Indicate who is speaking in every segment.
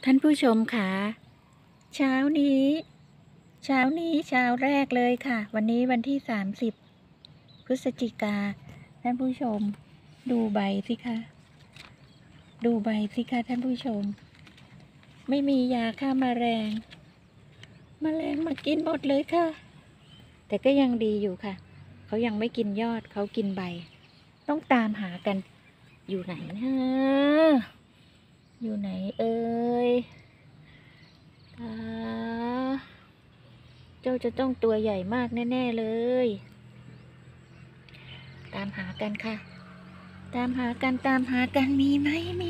Speaker 1: ท่านผู้ชมค่ะเช้านี้เช้าแรกเลยค่ะวันนี้วันที่30พฤศจิกาท่านผู้ชมดูใบสิคะดูใบสิคะท่านผู้ชมไม่มียาฆ่าแมลงมากินหมดเลยค่ะแต่ก็ยังดีอยู่ค่ะเขายังไม่กินยอดเขากินใบต้องตามหากันอยู่ไหนนะอยู่ไหนเอ่ยเจ้าจะต้องตัวใหญ่มากแน่ๆเลยตามหากันค่ะตามหากันมีไหม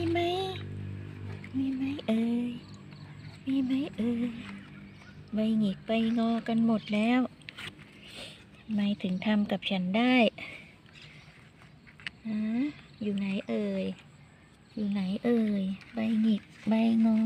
Speaker 1: เอ่ยมีไหมเอ่ยใบหงิกใบงอกันหมดแล้วทำไมถึงทำกับฉันได้ฮะอยู่ไหนเอ่ยอยู่ไหนเอ่ยใบหงิกใบงอ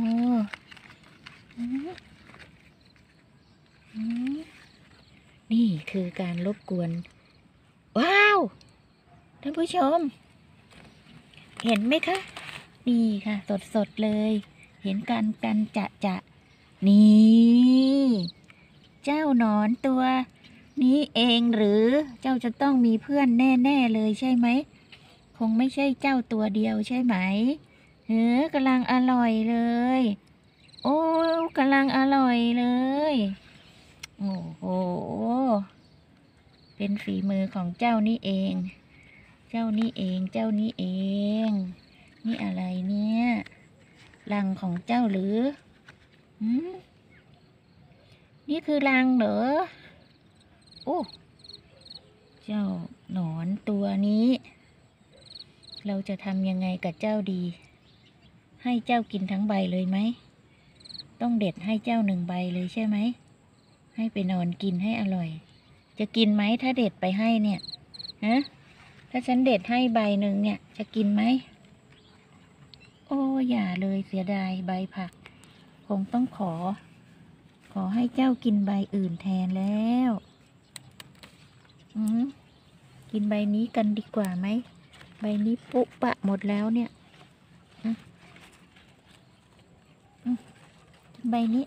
Speaker 1: นี่คือการรบกวนว้าวท่านผู้ชมเห็นไหมคะนี่ค่ะสดเลยเห็นกันจะนี่เจ้าหนอนตัวนี้เองหรือเจ้าจะต้องมีเพื่อนแน่เลยใช่ไหมคงไม่ใช่เจ้าตัวเดียวใช่ไหมกำลังอร่อยเลยโอ้กำลังอร่อยเลยโอ้โหเป็นฝีมือของเจ้านี่เองนี่อะไรเนี่ยรังของเจ้าหรือนี่คือรังเหรอโอ้เจ้าหนอนตัวนี้เราจะทำยังไงกับเจ้าดีให้เจ้ากินทั้งใบเลยไหมต้องเด็ดให้เจ้า1 ใบเลยใช่ไหมให้ไปนอนกินให้อร่อยจะกินไหมถ้าเด็ดไปให้เนี่ยฮะถ้าฉันเด็ดให้ใบหนึ่งเนี่ยจะกินไหมโอ้อย่าเลยเสียดายใบผักคงต้องขอให้เจ้ากินใบอื่นแทนแล้วกินใบนี้กันดีกว่าไหมใบนี้ปุปะหมดแล้วเนี่ยกินใบนี้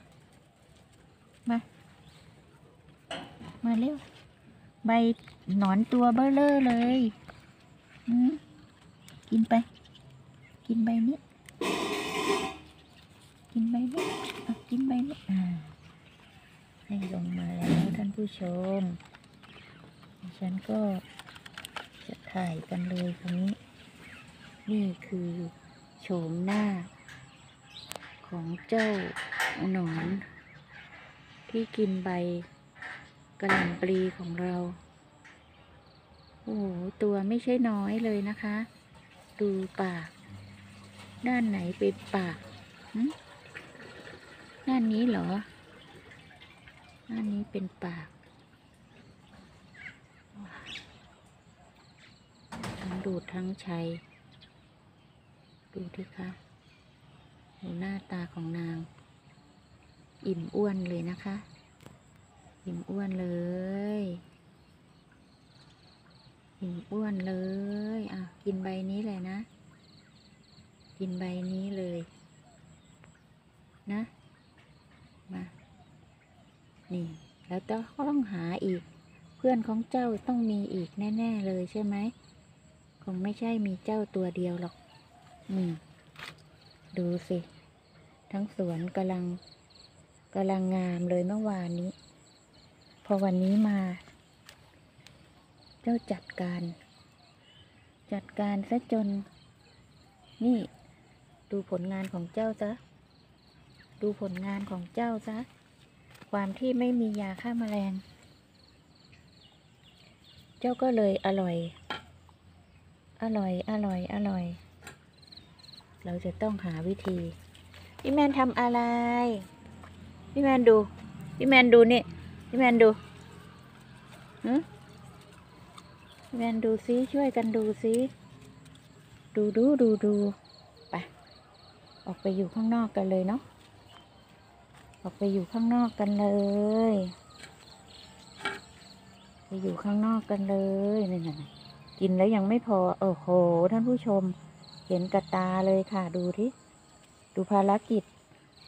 Speaker 1: มาเร็วใบหนอนตัวเบ้อเร่อเลยกินไปกินใบนี้กินใบนี้ให้ลงมาแล้วท่านผู้ชมฉันก็จะถ่ายกันเลยคราวนี้นี่คือโฉมหน้าของเจ้าหนอนที่กินใบกระหล่ำปลีของเราโอ้โหตัวไม่ใช่น้อยเลยนะคะดูปากด้านไหนเป็นปากด้านนี้เหรอด้านนี้เป็นปากทั้งดูดทั้งใช้ดูดิคะดูหน้าตาของนางอิ่มอ้วนเลยนะคะอิ่มอ้วนเลยกินใบนี้เลยนะกินใบนี้เลยนะมานี่แล้วต้องหาอีกเพื่อนของเจ้าต้องมีอีกแน่ๆเลยใช่ไหมคงไม่ใช่มีเจ้าตัวเดียวหรอกดูสิทั้งสวนกำลังงามเลยเมื่อวานนี้พอวันนี้มาเจ้าจัดการซะจนนี่ดูผลงานของเจ้าซะความที่ไม่มียาฆ่าแมลงเจ้าก็เลยอร่อยเราจะต้องหาวิธีพี่แมนทำอะไรพี่แมนดูนี่พี่แมนดูพี่แมนดูซิช่วยกันดูซิดูไปออกไปอยู่ข้างนอกกันเลยเนาะไปอยู่ข้างนอกกันเลยนี่กินแล้วยังไม่พอโอ้โหท่านผู้ชมเห็นกับตาเลยค่ะดูภารกิจ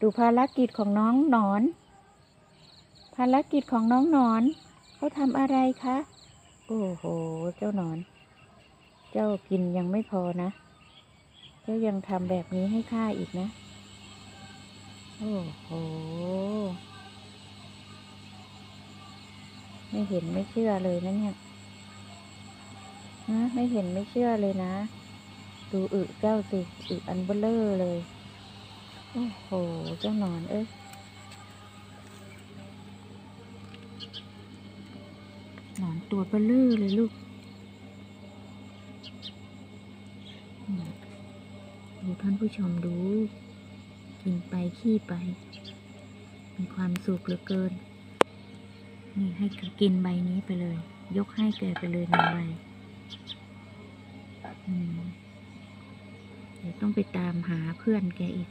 Speaker 1: ดูภารกิจของน้องหนอน ภารกิจของน้องหนอนเขาทำอะไรคะโอ้โหเจ้าหนอน เจ้ากินยังไม่พอนะเจ้ายังทำแบบนี้ให้ข้าอีกนะโอ้โหไม่เห็นไม่เชื่อเลยนะเนี่ยนะไม่เห็นไม่เชื่อเลยนะดูอึเจ้าสิอึอันเบลอเลยโอ้โหเจ้าหนอนเอ้ยหนอนตัวเบลอเลยลูกดูท่านผู้ชมดูกินไปขี้ไปมีความสุขเหลือเกินนี่ให้กินใบนี้ไปเลยยกให้แกไปเลย1 ใบเดี๋ยวต้องไปตามหาเพื่อนแกอีก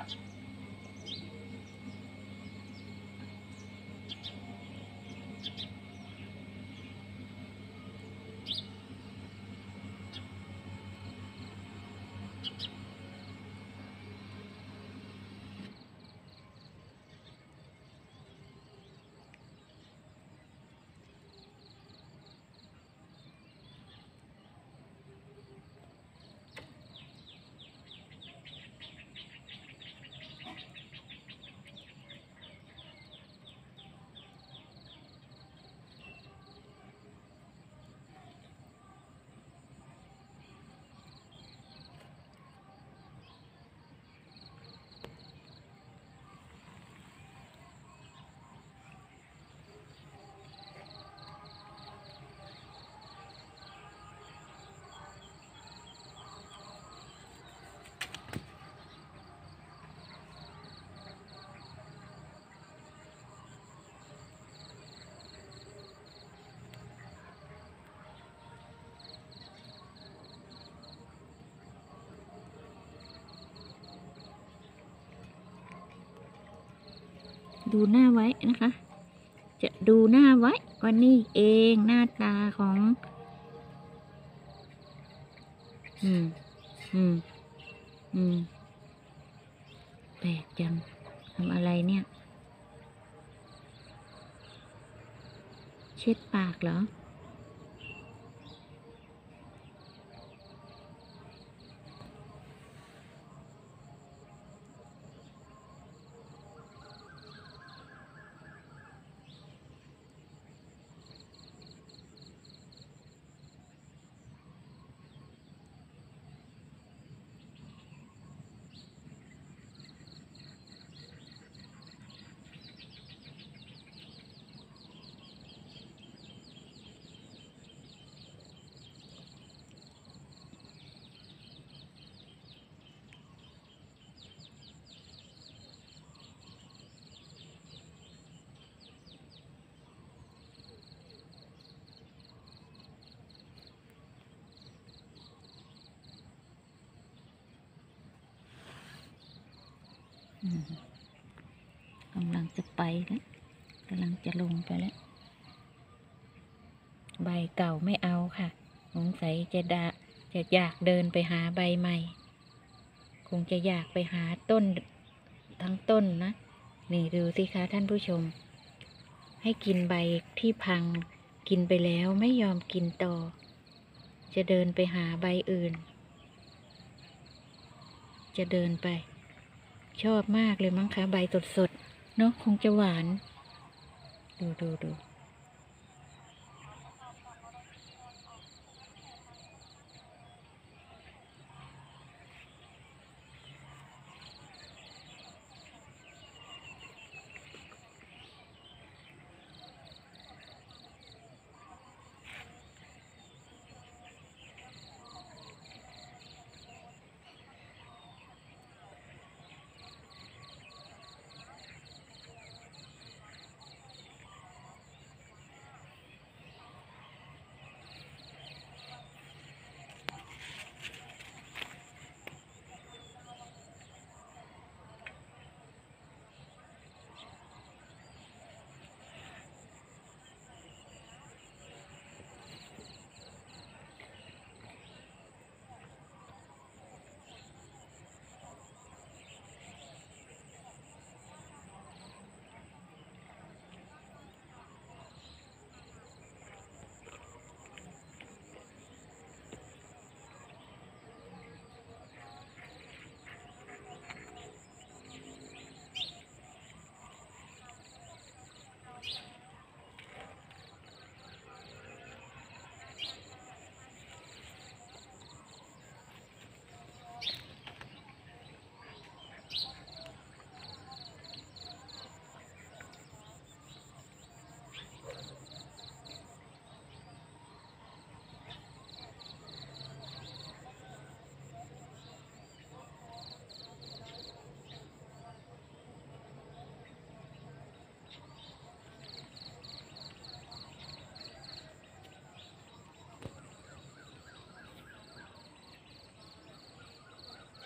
Speaker 1: ดูหน้าไว้นะคะ จะดูหน้าไว้ว่านี่เองหน้าตาของแปลกจังทำอะไรเนี่ยเช็ดปากเหรอกำลังจะไปแล้วกำลังจะลงไปแล้วใบเก่าไม่เอาค่ะสงสัยจะอยากเดินไปหาใบใหม่คงจะอยากไปหาต้นทั้งต้นนะนี่ดูสิคะท่านผู้ชมให้กินใบที่พังกินไปแล้วไม่ยอมกินต่อจะเดินไปหาใบอื่นจะเดินไปชอบมากเลยมั้งคะใบสดๆเนาะคงจะหวานดู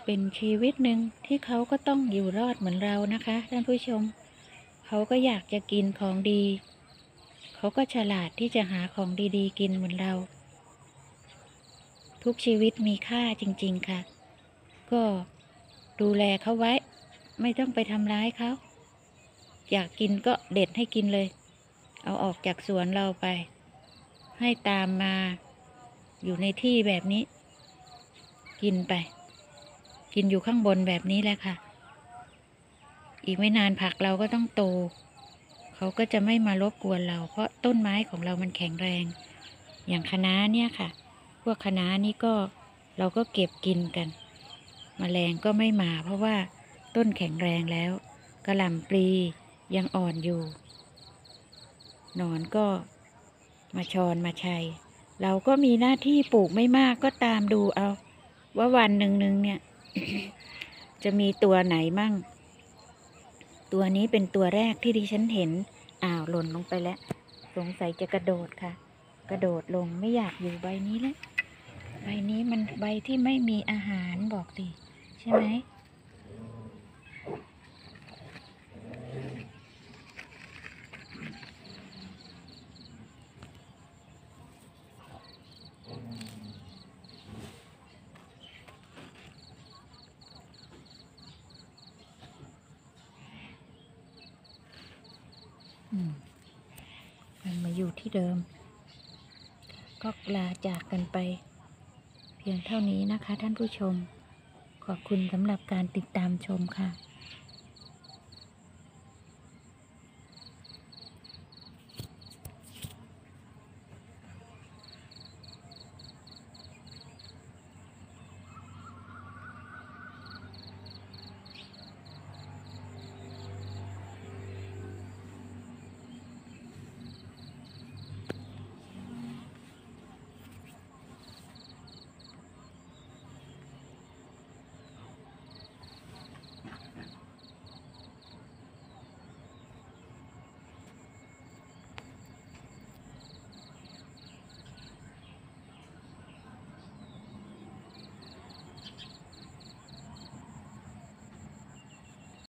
Speaker 1: เป็นชีวิตหนึ่งที่เขาก็ต้องอยู่รอดเหมือนเรานะคะท่านผู้ชม เขาก็อยากจะกินของดี เขาก็ฉลาดที่จะหาของดีๆกินเหมือนเรา ทุกชีวิตมีค่าจริงๆค่ะ ก็ดูแลเขาไว้ ไม่ต้องไปทำร้ายเขา อยากกินก็เด็ดให้กินเลย เอาออกจากสวนเราไป ให้ตามมาอยู่ในที่แบบนี้ กินไป กินอยู่ข้างบนแบบนี้แหละค่ะ อีกไม่นานผักเราก็ต้องโต เขาก็จะไม่มารบกวนเรา เพราะต้นไม้ของเรามันแข็งแรง อย่างคะน้าเนี่ยค่ะ พวกคะน้านี่ก็เราก็เก็บกินกัน แมลงก็ไม่มาเพราะว่าต้นแข็งแรงแล้วกะหล่ำปลียังอ่อนอยู่ หนอนก็มาชอนมาชัย เราก็มีหน้าที่ปลูกไม่มากก็ตามดูเอา ว่าวันหนึ่งเนี่ย จะมีตัวไหนมั่ง ตัวนี้เป็นตัวแรกที่ดิฉันเห็นหล่นลงไปแล้ว สงสัยจะกระโดดค่ะ กระโดดลงไม่อยากอยู่ใบนี้แล้ว ใบนี้มันใบที่ไม่มีอาหารบอกสิใช่ไหม มันมาอยู่ที่เดิม ก็ลาจากกันไป เพียงเท่านี้นะคะท่านผู้ชม ขอบคุณสำหรับการติดตามชมค่ะ